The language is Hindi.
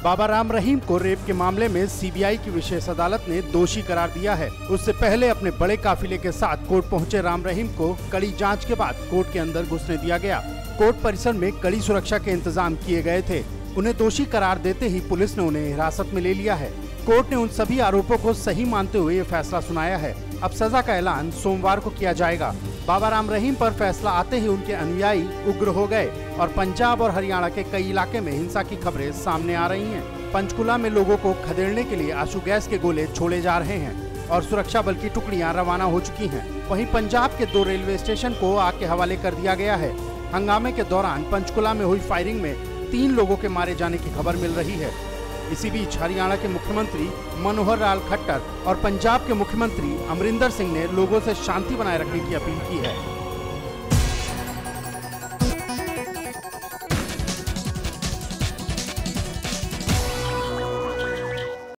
बाबा राम रहीम को रेप के मामले में सीबीआई की विशेष अदालत ने दोषी करार दिया है। उससे पहले अपने बड़े काफिले के साथ कोर्ट पहुंचे राम रहीम को कड़ी जांच के बाद कोर्ट के अंदर घुसने दिया गया। कोर्ट परिसर में कड़ी सुरक्षा के इंतजाम किए गए थे। उन्हें दोषी करार देते ही पुलिस ने उन्हें हिरासत में ले लिया है। कोर्ट ने उन सभी आरोपों को सही मानते हुए ये फैसला सुनाया है। अब सजा का ऐलान सोमवार को किया जाएगा। बाबा राम रहीम पर फैसला आते ही उनके अनुयायी उग्र हो गए और पंजाब और हरियाणा के कई इलाके में हिंसा की खबरें सामने आ रही हैं। पंचकुला में लोगों को खदेड़ने के लिए आंसू गैस के गोले छोड़े जा रहे हैं और सुरक्षा बल की टुकड़ियां रवाना हो चुकी हैं। वहीं पंजाब के 2 रेलवे स्टेशन को आग के हवाले कर दिया गया है। हंगामे के दौरान पंचकुला में हुई फायरिंग में 3 लोगों के मारे जाने की खबर मिल रही है। इसी बीच हरियाणा के मुख्यमंत्री मनोहर लाल खट्टर और पंजाब के मुख्यमंत्री अमरिंदर सिंह ने लोगों से शांति बनाए रखने की अपील की है।